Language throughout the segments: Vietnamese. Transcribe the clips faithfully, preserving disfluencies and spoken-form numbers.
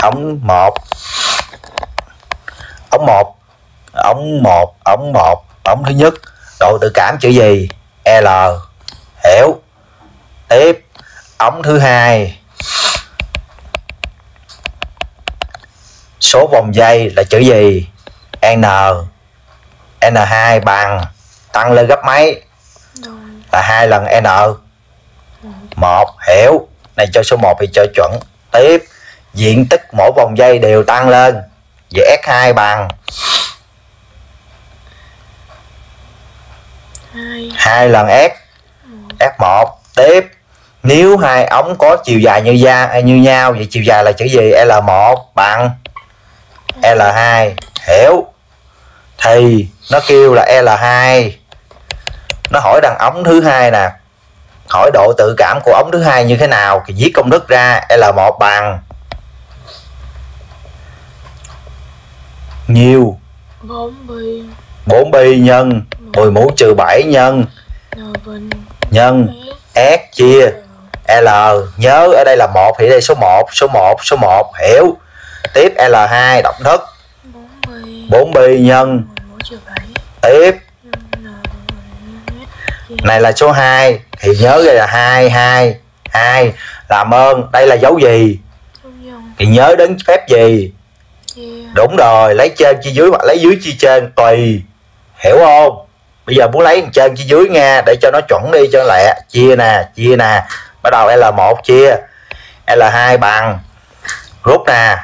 ống một, ống một, ống một, ống một, ống thứ nhất, độ tự cảm chữ gì? L. Hiểu. Tiếp, ống thứ hai, số vòng dây là chữ gì? N. N hai bằng tăng lên gấp mấy? Là hai lần N. Một. Hiểu. Này cho số một thì cho chuẩn. Tiếp, diện tích mỗi vòng dây đều tăng lên. Vậy S hai bằng hai lần S. S một. Tiếp, nếu hai ống có chiều dài như da như nhau, vậy chiều dài là chữ gì? L một bằng L hai. Hiểu. Thì nó kêu là L hai. Nó hỏi đằng ống thứ hai nè, hỏi độ tự cảm của ống thứ hai như thế nào thì viết công thức ra. L một bằng nhiêu? bốn pi nhân mười mũ trừ bảy nhân nhân S chia L. Nhớ ở đây là một thì đây số một, số một, số một. Hiểu. Tiếp, L hai đọc thức bốn pi nhân. Tiếp, này là số hai thì nhớ đây là hai, hai, hai. Làm ơn, đây là dấu gì? Thì nhớ đến phép gì? Đúng rồi, lấy trên chia dưới hoặc lấy dưới chia trên tùy. Hiểu không? Bây giờ muốn lấy trên chia dưới nha, để cho nó chuẩn đi cho lẹ. Chia nè, chia nè. Bắt đầu L một chia L hai bằng rút nè.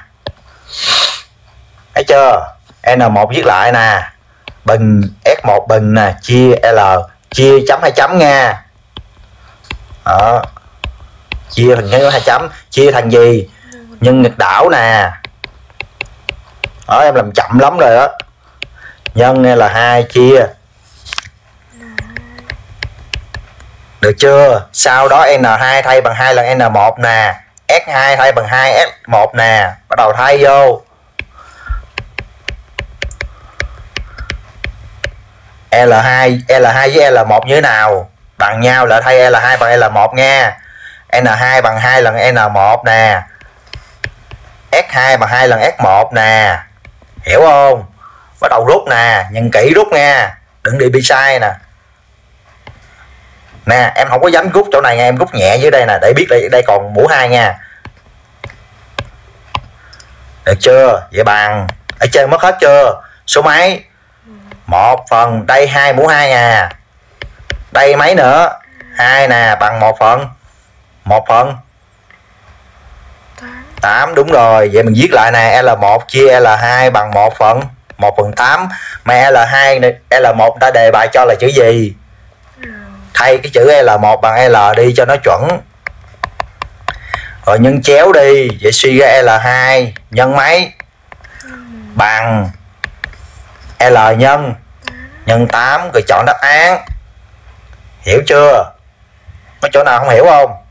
Thấy chưa? N một viết lại nè, bình S một bình nè, chia L, chia chấm hai chấm nha. Đó. Chia thành cái hai chấm, chia thành gì? Nhân nghịch đảo nè. Đó, em làm chậm lắm rồi đó. Nhân L hai chia. Được chưa? Sau đó N hai thay bằng hai lần N một nè, S hai thay bằng hai S một nè. Bắt đầu thay vô. L hai, L hai với L một như thế nào? Bằng nhau là thay L hai bằng L một nha. N hai bằng hai lần N một nè. S hai bằng hai lần S một nè. Hiểu không? Bắt đầu rút nè, nhìn kỹ rút nha, đừng đi bị sai nè. Nè, em không có dám rút chỗ này nha, em rút nhẹ dưới đây nè, để biết đây, đây còn mũ hai nha. Được chưa? Vậy bằng ở trên mất hết chưa? Số mấy? Một phần, đây hai mũ hai à. Đây mấy nữa? Hai nè, bằng một phần. Một phần tám. Đúng rồi. Vậy mình viết lại nè, L một chia L hai bằng một phần một phần tám. Mà L hai L một ta đề bài cho là chữ gì? Thay cái chữ L một bằng L đi cho nó chuẩn. Rồi nhân chéo đi. Vậy suy ra L hai nhân mấy? Bằng L nhân nhân tám. Rồi chọn đáp án. Hiểu chưa? Có chỗ nào không hiểu không?